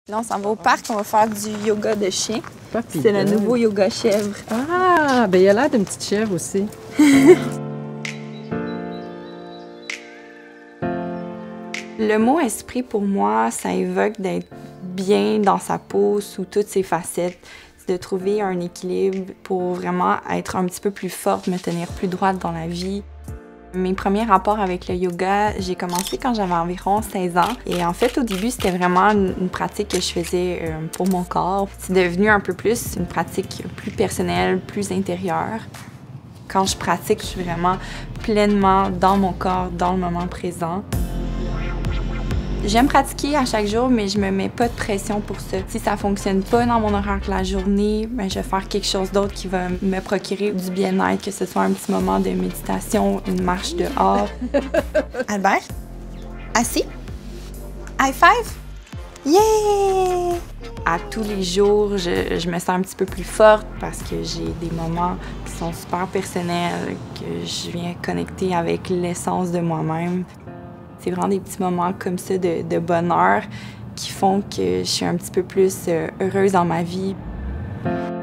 Là, on s'en va au parc, on va faire du yoga de chien. Papillon. C'est le nouveau yoga chèvre. Ah, ben il a l'air d'une petite chèvre aussi. Le mot esprit, pour moi, ça évoque d'être bien dans sa peau sous toutes ses facettes. C'est de trouver un équilibre pour vraiment être un petit peu plus forte, me tenir plus droite dans la vie. Mes premiers rapports avec le yoga, j'ai commencé quand j'avais environ 16 ans. Et en fait, au début, c'était vraiment une pratique que je faisais pour mon corps. C'est devenu un peu plus une pratique plus personnelle, plus intérieure. Quand je pratique, je suis vraiment pleinement dans mon corps, dans le moment présent. J'aime pratiquer à chaque jour, mais je me mets pas de pression pour ça. Si ça fonctionne pas dans mon horaire de la journée, ben, je vais faire quelque chose d'autre qui va me procurer du bien-être, que ce soit un petit moment de méditation, une marche dehors. Albert, assis, high five, yeah! À tous les jours, je me sens un petit peu plus forte parce que j'ai des moments qui sont super personnels, que je viens connecter avec l'essence de moi-même. C'est vraiment des petits moments comme ça de bonheur qui font que je suis un petit peu plus heureuse dans ma vie.